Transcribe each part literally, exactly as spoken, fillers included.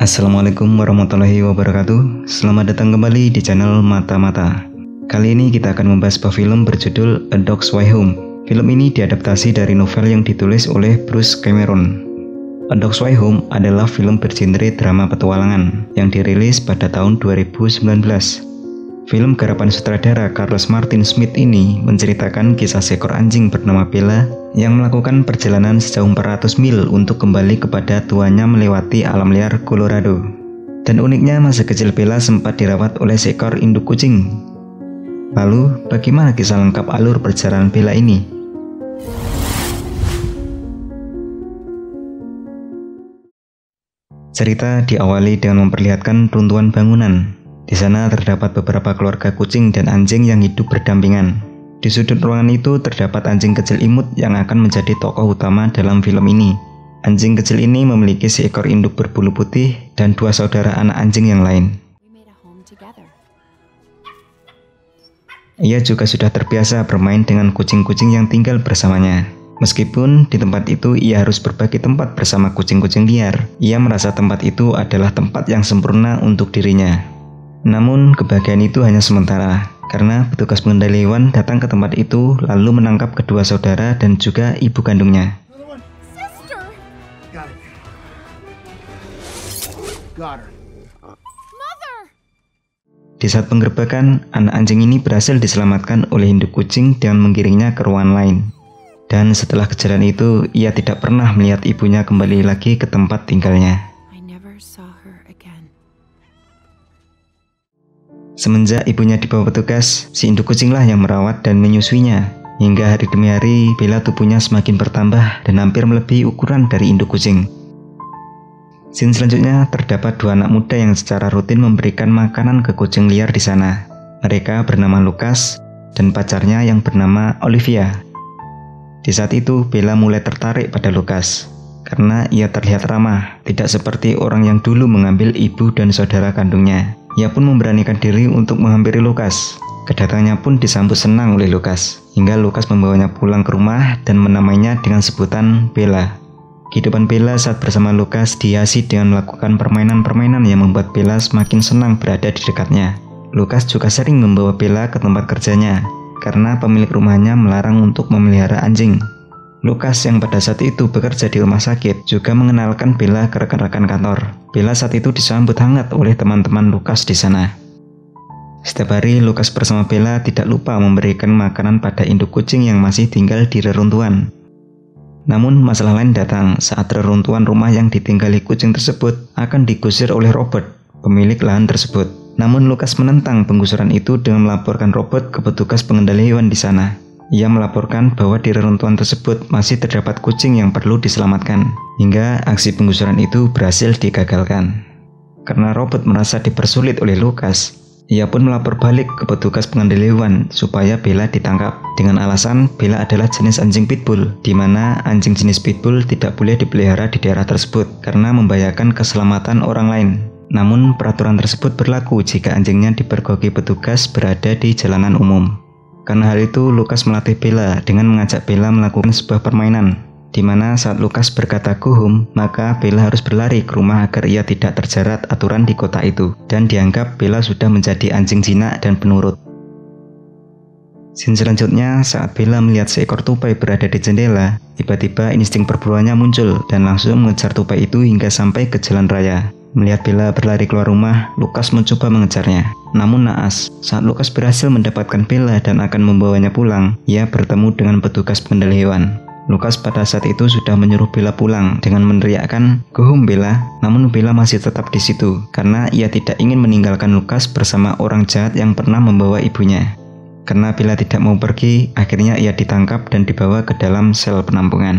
Assalamualaikum warahmatullahi wabarakatuh. Selamat datang kembali di channel Mata-Mata. Kali ini kita akan membahas sebuah film berjudul A Dog's Way Home. Film ini diadaptasi dari novel yang ditulis oleh Bruce Cameron. A Dog's Way Home adalah film bergenre drama petualangan yang dirilis pada tahun dua ribu sembilan belas. Film garapan sutradara Carlos Martin Smith ini menceritakan kisah seekor anjing bernama Bella yang melakukan perjalanan sejauh empat ratus mil untuk kembali kepada tuannya melewati alam liar Colorado. Dan uniknya masa kecil Bella sempat dirawat oleh seekor induk kucing. Lalu, bagaimana kisah lengkap alur perjalanan Bella ini? Cerita diawali dengan memperlihatkan runtuhan bangunan. Di sana terdapat beberapa keluarga kucing dan anjing yang hidup berdampingan. Di sudut ruangan itu terdapat anjing kecil imut yang akan menjadi tokoh utama dalam film ini. Anjing kecil ini memiliki seekor induk berbulu putih dan dua saudara anak anjing yang lain. Ia juga sudah terbiasa bermain dengan kucing-kucing yang tinggal bersamanya. Meskipun di tempat itu ia harus berbagi tempat bersama kucing-kucing liar, ia merasa tempat itu adalah tempat yang sempurna untuk dirinya. Namun kebahagiaan itu hanya sementara, karena petugas pengendali hewan datang ke tempat itu lalu menangkap kedua saudara dan juga ibu kandungnya. Di saat penggerbekan, anak anjing ini berhasil diselamatkan oleh induk kucing dengan menggiringnya ke ruangan lain. Dan setelah kejadian itu, ia tidak pernah melihat ibunya kembali lagi ke tempat tinggalnya. Semenjak ibunya dibawa petugas, si induk kucinglah yang merawat dan menyusuinya. Hingga hari demi hari, Bella tubuhnya semakin bertambah dan hampir melebihi ukuran dari induk kucing. Scene selanjutnya terdapat dua anak muda yang secara rutin memberikan makanan ke kucing liar di sana. Mereka bernama Lucas dan pacarnya yang bernama Olivia. Di saat itu, Bella mulai tertarik pada Lucas karena ia terlihat ramah, tidak seperti orang yang dulu mengambil ibu dan saudara kandungnya. Ia pun memberanikan diri untuk menghampiri Lucas. Kedatangannya pun disambut senang oleh Lucas, hingga Lucas membawanya pulang ke rumah dan menamainya dengan sebutan Bella. Kehidupan Bella saat bersama Lucas dihiasi dengan melakukan permainan-permainan yang membuat Bella semakin senang berada di dekatnya. Lucas juga sering membawa Bella ke tempat kerjanya, karena pemilik rumahnya melarang untuk memelihara anjing. Lucas yang pada saat itu bekerja di rumah sakit juga mengenalkan Bella ke rekan-rekan kantor. Bella saat itu disambut hangat oleh teman-teman Lucas di sana. Setiap hari Lucas bersama Bella tidak lupa memberikan makanan pada induk kucing yang masih tinggal di reruntuhan. Namun masalah lain datang saat reruntuhan rumah yang ditinggali kucing tersebut akan digusir oleh Robert, pemilik lahan tersebut. Namun Lucas menentang penggusuran itu dengan melaporkan Robert ke petugas pengendali hewan di sana. Ia melaporkan bahwa di reruntuhan tersebut masih terdapat kucing yang perlu diselamatkan, hingga aksi penggusuran itu berhasil digagalkan. Karena Robert merasa dipersulit oleh Lucas, ia pun melapor balik ke petugas pengendali hewan supaya Bella ditangkap. Dengan alasan Bella adalah jenis anjing pitbull, di mana anjing jenis pitbull tidak boleh dipelihara di daerah tersebut karena membahayakan keselamatan orang lain. Namun peraturan tersebut berlaku jika anjingnya dipergoki petugas berada di jalanan umum. Karena hal itu, Lucas melatih Bella dengan mengajak Bella melakukan sebuah permainan, di mana saat Lucas berkata go home, maka Bella harus berlari ke rumah agar ia tidak terjerat aturan di kota itu, dan dianggap Bella sudah menjadi anjing jinak dan penurut. Scene selanjutnya, saat Bella melihat seekor tupai berada di jendela, tiba-tiba insting perburuannya muncul dan langsung mengejar tupai itu hingga sampai ke jalan raya. Melihat Bella berlari keluar rumah, Lucas mencoba mengejarnya. Namun naas, saat Lucas berhasil mendapatkan Bella dan akan membawanya pulang, ia bertemu dengan petugas pengendali hewan. Lucas pada saat itu sudah menyuruh Bella pulang dengan meneriakkan, "Go home Bella." Namun Bella masih tetap di situ karena ia tidak ingin meninggalkan Lucas bersama orang jahat yang pernah membawa ibunya. Karena Bella tidak mau pergi, akhirnya ia ditangkap dan dibawa ke dalam sel penampungan.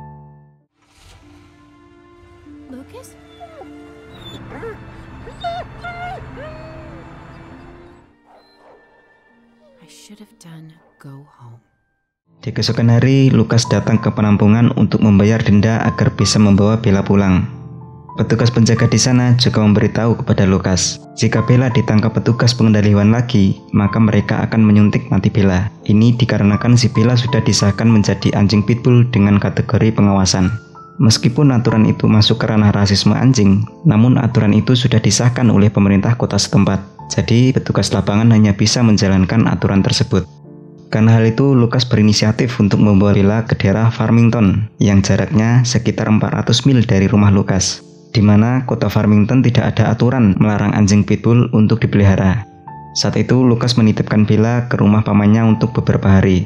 Di keesokan hari, Lucas datang ke penampungan untuk membayar denda agar bisa membawa Bella pulang. Petugas penjaga di sana juga memberitahu kepada Lucas, jika Bella ditangkap petugas pengendali hewan lagi, maka mereka akan menyuntik mati Bella. Ini dikarenakan si Bella sudah disahkan menjadi anjing pitbull dengan kategori pengawasan. Meskipun aturan itu masuk ke ranah rasisme anjing, namun aturan itu sudah disahkan oleh pemerintah kota setempat. Jadi petugas lapangan hanya bisa menjalankan aturan tersebut. Karena hal itu, Lucas berinisiatif untuk membawa Bella ke daerah Farmington yang jaraknya sekitar empat ratus mil dari rumah Lucas, di mana kota Farmington tidak ada aturan melarang anjing pitbull untuk dipelihara. Saat itu Lucas menitipkan Bella ke rumah pamannya untuk beberapa hari.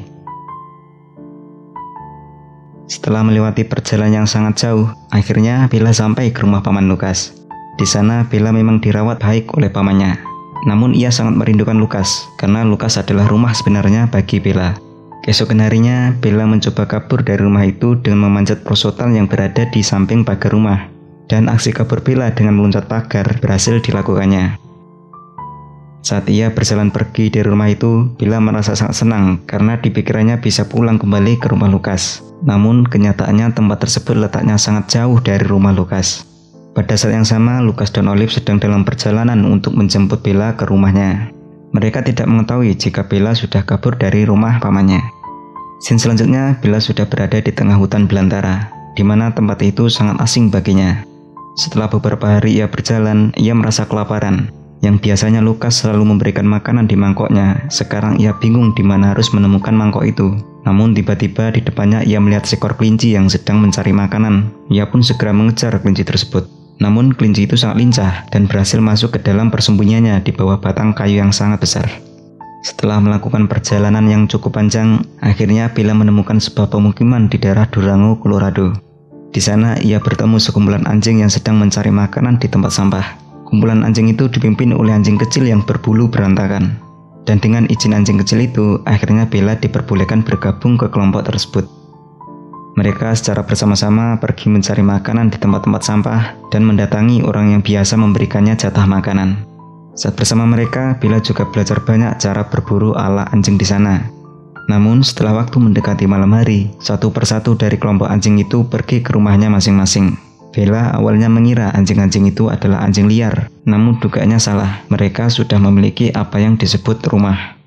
Setelah melewati perjalanan yang sangat jauh, akhirnya Bella sampai ke rumah paman Lucas. Di sana Bella memang dirawat baik oleh pamannya. Namun ia sangat merindukan Lucas, karena Lucas adalah rumah sebenarnya bagi Bella. Keesokan harinya, Bella mencoba kabur dari rumah itu dengan memanjat prosotan yang berada di samping pagar rumah. Dan aksi kabur Bella dengan meloncat pagar berhasil dilakukannya. Saat ia berjalan pergi dari rumah itu, Bella merasa sangat senang karena di pikirannya bisa pulang kembali ke rumah Lucas. Namun kenyataannya tempat tersebut letaknya sangat jauh dari rumah Lucas. Pada saat yang sama, Lucas dan Olive sedang dalam perjalanan untuk menjemput Bella ke rumahnya. Mereka tidak mengetahui jika Bella sudah kabur dari rumah pamannya. Scene selanjutnya, Bella sudah berada di tengah hutan belantara, di mana tempat itu sangat asing baginya. Setelah beberapa hari ia berjalan, ia merasa kelaparan. Yang biasanya Lucas selalu memberikan makanan di mangkoknya, sekarang ia bingung di mana harus menemukan mangkok itu. Namun tiba-tiba di depannya ia melihat seekor kelinci yang sedang mencari makanan. Ia pun segera mengejar kelinci tersebut. Namun kelinci itu sangat lincah dan berhasil masuk ke dalam persembunyiannya di bawah batang kayu yang sangat besar. Setelah melakukan perjalanan yang cukup panjang, akhirnya Bella menemukan sebuah pemukiman di daerah Durango, Colorado. Di sana ia bertemu sekumpulan anjing yang sedang mencari makanan di tempat sampah. Kumpulan anjing itu dipimpin oleh anjing kecil yang berbulu berantakan. Dan dengan izin anjing kecil itu, akhirnya Bella diperbolehkan bergabung ke kelompok tersebut. Mereka secara bersama-sama pergi mencari makanan di tempat-tempat sampah dan mendatangi orang yang biasa memberikannya jatah makanan. Saat bersama mereka, Bella juga belajar banyak cara berburu ala anjing di sana. Namun setelah waktu mendekati malam hari, satu persatu dari kelompok anjing itu pergi ke rumahnya masing-masing. Bella awalnya mengira anjing-anjing itu adalah anjing liar, namun dugaannya salah. Mereka sudah memiliki apa yang disebut rumah.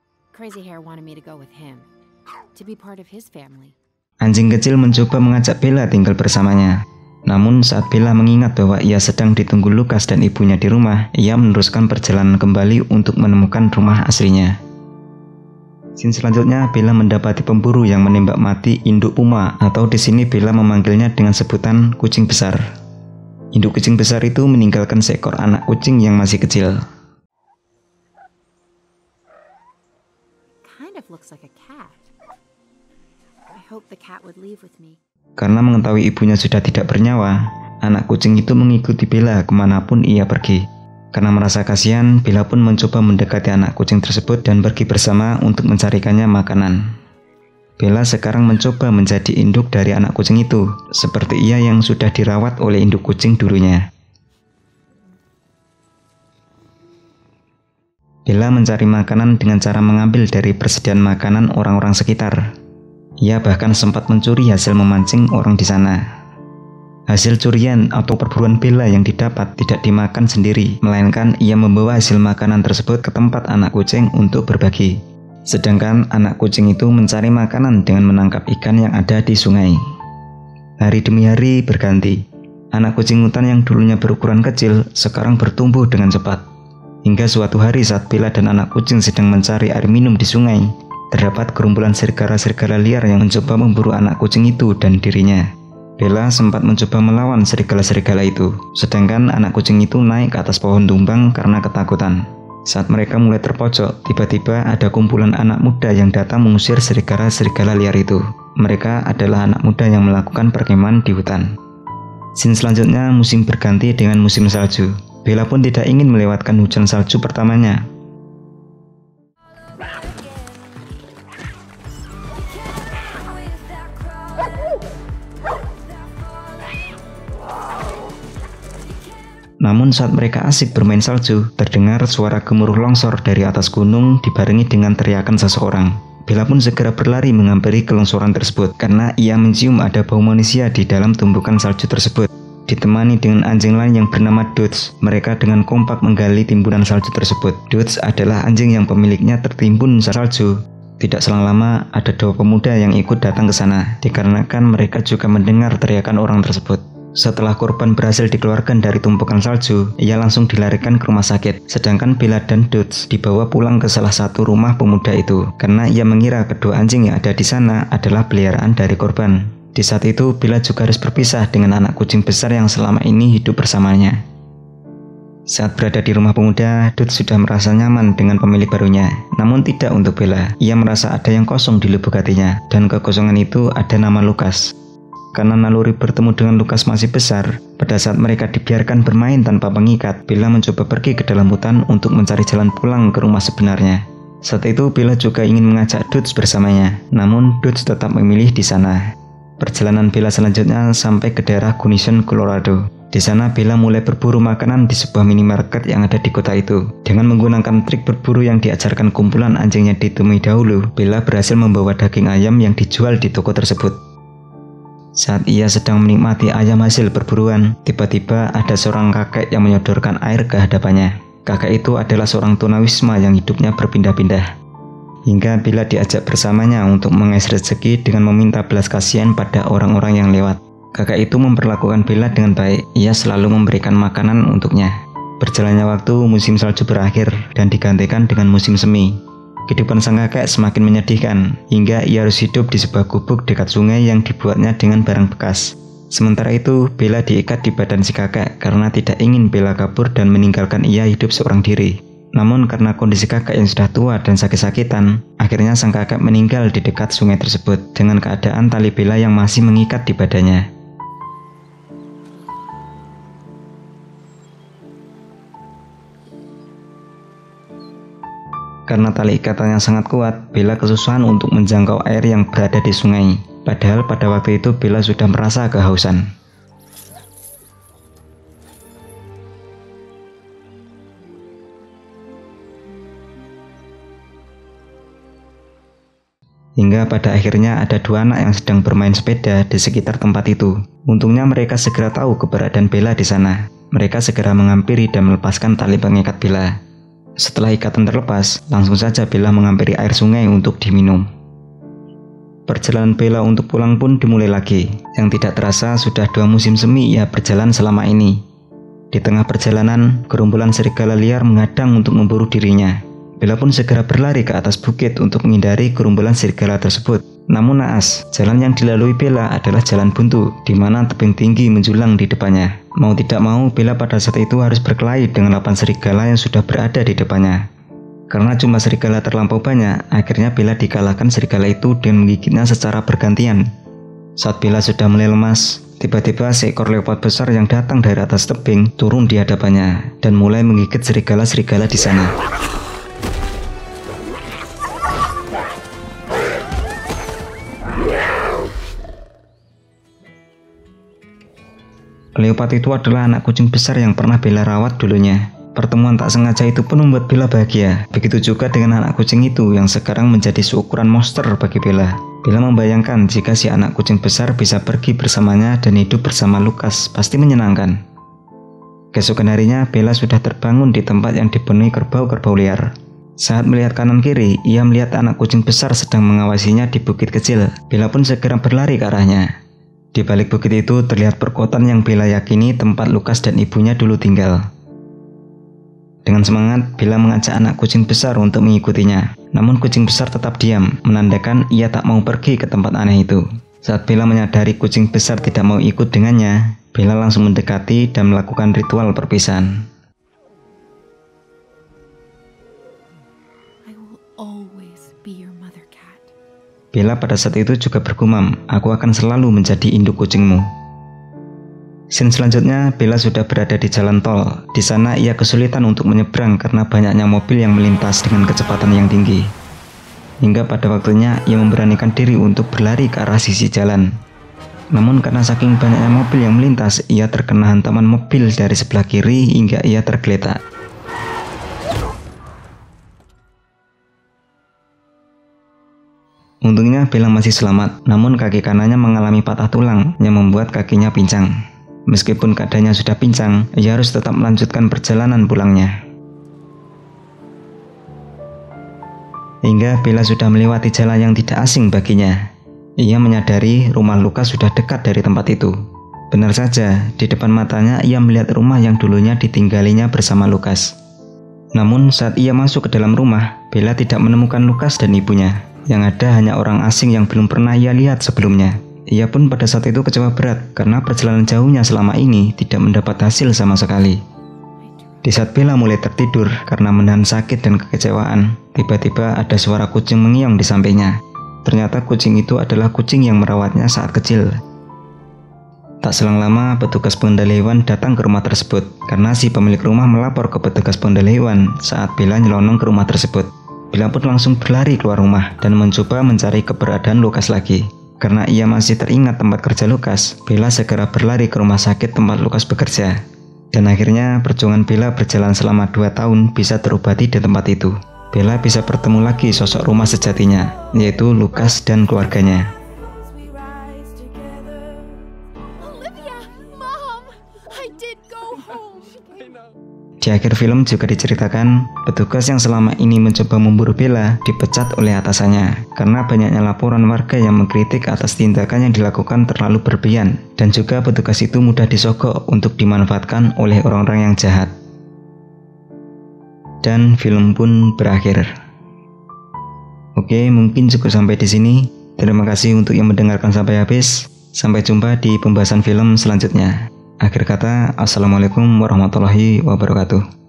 Anjing kecil mencoba mengajak Bella tinggal bersamanya. Namun saat Bella mengingat bahwa ia sedang ditunggu Lucas dan ibunya di rumah, ia meneruskan perjalanan kembali untuk menemukan rumah aslinya. Scene selanjutnya, Bella mendapati pemburu yang menembak mati induk puma, atau di sini Bella memanggilnya dengan sebutan kucing besar. Induk kucing besar itu meninggalkan seekor anak kucing yang masih kecil. Karena mengetahui ibunya sudah tidak bernyawa, anak kucing itu mengikuti Bella kemanapun ia pergi. Karena merasa kasihan, Bella pun mencoba mendekati anak kucing tersebut dan pergi bersama untuk mencarikannya makanan. Bella sekarang mencoba menjadi induk dari anak kucing itu, seperti ia yang sudah dirawat oleh induk kucing dulunya. Bella mencari makanan dengan cara mengambil dari persediaan makanan orang-orang sekitar. Ia bahkan sempat mencuri hasil memancing orang di sana. Hasil curian atau perburuan Bella yang didapat tidak dimakan sendiri, melainkan ia membawa hasil makanan tersebut ke tempat anak kucing untuk berbagi. Sedangkan anak kucing itu mencari makanan dengan menangkap ikan yang ada di sungai. Hari demi hari berganti. Anak kucing hutan yang dulunya berukuran kecil, sekarang bertumbuh dengan cepat. Hingga suatu hari saat Bella dan anak kucing sedang mencari air minum di sungai, terdapat gerombolan serigala-serigala liar yang mencoba memburu anak kucing itu dan dirinya. Bella sempat mencoba melawan serigala-serigala itu, sedangkan anak kucing itu naik ke atas pohon tumbang karena ketakutan. Saat mereka mulai terpojok, tiba-tiba ada kumpulan anak muda yang datang mengusir serigala-serigala liar itu. Mereka adalah anak muda yang melakukan perkemahan di hutan. Scene selanjutnya, musim berganti dengan musim salju. Bella pun tidak ingin melewatkan hujan salju pertamanya. Namun saat mereka asik bermain salju, terdengar suara gemuruh longsor dari atas gunung dibarengi dengan teriakan seseorang. Bella pun segera berlari menghampiri kelongsoran tersebut karena ia mencium ada bau manusia di dalam tumpukan salju tersebut. Ditemani dengan anjing lain yang bernama Dodge, mereka dengan kompak menggali timbunan salju tersebut. Dodge adalah anjing yang pemiliknya tertimbun salju. Tidak selang lama, ada dua pemuda yang ikut datang ke sana, dikarenakan mereka juga mendengar teriakan orang tersebut. Setelah korban berhasil dikeluarkan dari tumpukan salju, ia langsung dilarikan ke rumah sakit. Sedangkan Bella dan Dutch dibawa pulang ke salah satu rumah pemuda itu, karena ia mengira kedua anjing yang ada di sana adalah peliharaan dari korban. Di saat itu, Bella juga harus berpisah dengan anak kucing besar yang selama ini hidup bersamanya. Saat berada di rumah pemuda, Dutch sudah merasa nyaman dengan pemilik barunya. Namun tidak untuk Bella. Ia merasa ada yang kosong di lubuk hatinya, dan kekosongan itu ada nama Lucas. Karena naluri bertemu dengan Lucas masih besar, pada saat mereka dibiarkan bermain tanpa pengikat, Bella mencoba pergi ke dalam hutan untuk mencari jalan pulang ke rumah sebenarnya. Saat itu Bella juga ingin mengajak Dutch bersamanya, namun Dutch tetap memilih di sana. Perjalanan Bella selanjutnya sampai ke daerah Gunnison, Colorado. Di sana Bella mulai berburu makanan di sebuah minimarket yang ada di kota itu. Dengan menggunakan trik berburu yang diajarkan kumpulan anjing yang ditemui dahulu, Bella berhasil membawa daging ayam yang dijual di toko tersebut. Saat ia sedang menikmati ayam hasil perburuan, tiba-tiba ada seorang kakek yang menyodorkan air ke hadapannya. Kakek itu adalah seorang tunawisma yang hidupnya berpindah-pindah. Hingga Bella diajak bersamanya untuk mengais rezeki dengan meminta belas kasihan pada orang-orang yang lewat. Kakak itu memperlakukan Bella dengan baik. Ia selalu memberikan makanan untuknya. Berjalannya waktu, musim salju berakhir dan digantikan dengan musim semi. Kehidupan sang kakek semakin menyedihkan, hingga ia harus hidup di sebuah gubuk dekat sungai yang dibuatnya dengan barang bekas. Sementara itu, Bella diikat di badan si kakek karena tidak ingin Bella kabur dan meninggalkan ia hidup seorang diri. Namun karena kondisi kakek yang sudah tua dan sakit-sakitan, akhirnya sang kakek meninggal di dekat sungai tersebut dengan keadaan tali Bella yang masih mengikat di badannya. Karena tali ikatannya sangat kuat, Bella kesusahan untuk menjangkau air yang berada di sungai. Padahal pada waktu itu Bella sudah merasa kehausan. Hingga pada akhirnya ada dua anak yang sedang bermain sepeda di sekitar tempat itu. Untungnya mereka segera tahu keberadaan Bella di sana. Mereka segera menghampiri dan melepaskan tali pengikat Bella. Setelah ikatan terlepas, langsung saja Bella menghampiri air sungai untuk diminum. Perjalanan Bella untuk pulang pun dimulai lagi. Yang tidak terasa sudah dua musim semi ia berjalan selama ini. Di tengah perjalanan, gerombolan serigala liar menghadang untuk memburu dirinya. Bella pun segera berlari ke atas bukit untuk menghindari gerombolan serigala tersebut. Namun naas, jalan yang dilalui Bella adalah jalan buntu, di mana tebing tinggi menjulang di depannya. Mau tidak mau, Bella pada saat itu harus berkelahi dengan delapan serigala yang sudah berada di depannya. Karena jumlah serigala terlampau banyak, akhirnya Bella dikalahkan serigala itu dengan menggigitnya secara bergantian. Saat Bella sudah mulai lemas, tiba-tiba seekor leopard besar yang datang dari atas tebing turun di hadapannya dan mulai menggigit serigala-serigala di sana. Leopard itu adalah anak kucing besar yang pernah Bella rawat dulunya. Pertemuan tak sengaja itu pun membuat Bella bahagia. Begitu juga dengan anak kucing itu yang sekarang menjadi seukuran monster bagi Bella. Bella membayangkan jika si anak kucing besar bisa pergi bersamanya dan hidup bersama Lucas, pasti menyenangkan. Keesokan harinya, Bella sudah terbangun di tempat yang dipenuhi kerbau-kerbau liar. Saat melihat kanan kiri, ia melihat anak kucing besar sedang mengawasinya di bukit kecil. Bella pun segera berlari ke arahnya. Di balik bukit itu terlihat perkotaan yang Bella yakini tempat Lucas dan ibunya dulu tinggal. Dengan semangat, Bella mengajak anak kucing besar untuk mengikutinya. Namun kucing besar tetap diam, menandakan ia tak mau pergi ke tempat aneh itu. Saat Bella menyadari kucing besar tidak mau ikut dengannya, Bella langsung mendekati dan melakukan ritual perpisahan. Bella pada saat itu juga bergumam, "Aku akan selalu menjadi induk kucingmu." Scene selanjutnya, Bella sudah berada di jalan tol. Di sana ia kesulitan untuk menyeberang karena banyaknya mobil yang melintas dengan kecepatan yang tinggi. Hingga pada waktunya ia memberanikan diri untuk berlari ke arah sisi jalan. Namun karena saking banyaknya mobil yang melintas, ia terkena hantaman mobil dari sebelah kiri hingga ia tergeletak. Untungnya Bella masih selamat, namun kaki kanannya mengalami patah tulang yang membuat kakinya pincang. Meskipun keadaannya sudah pincang, ia harus tetap melanjutkan perjalanan pulangnya. hingga Bella sudah melewati jalan yang tidak asing baginya. Ia menyadari rumah Lukas sudah dekat dari tempat itu. Benar saja, di depan matanya ia melihat rumah yang dulunya ditinggalinya bersama Lukas. Namun saat ia masuk ke dalam rumah, Bella tidak menemukan Lukas dan ibunya. Yang ada hanya orang asing yang belum pernah ia lihat sebelumnya. Ia pun pada saat itu kecewa berat karena perjalanan jauhnya selama ini tidak mendapat hasil sama sekali. Di saat Bella mulai tertidur karena menahan sakit dan kekecewaan, tiba-tiba ada suara kucing mengiong di sampingnya. Ternyata kucing itu adalah kucing yang merawatnya saat kecil. Tak selang lama, petugas pengendali hewan datang ke rumah tersebut karena si pemilik rumah melapor ke petugas pengendali hewan saat Bella nyelonong ke rumah tersebut. Bella pun langsung berlari keluar rumah dan mencoba mencari keberadaan Lukas lagi. Karena ia masih teringat tempat kerja Lukas, Bella segera berlari ke rumah sakit tempat Lukas bekerja. Dan akhirnya perjuangan Bella berjalan selama dua tahun bisa terobati di tempat itu. Bella bisa bertemu lagi sosok rumah sejatinya, yaitu Lukas dan keluarganya. Di akhir film juga diceritakan, petugas yang selama ini mencoba memburu Bella dipecat oleh atasannya karena banyaknya laporan warga yang mengkritik atas tindakan yang dilakukan terlalu berlebihan, dan juga petugas itu mudah disogok untuk dimanfaatkan oleh orang-orang yang jahat. Dan film pun berakhir. Oke, mungkin cukup sampai di sini. Terima kasih untuk yang mendengarkan sampai habis. Sampai jumpa di pembahasan film selanjutnya. Akhir kata, assalamualaikum warahmatullahi wabarakatuh.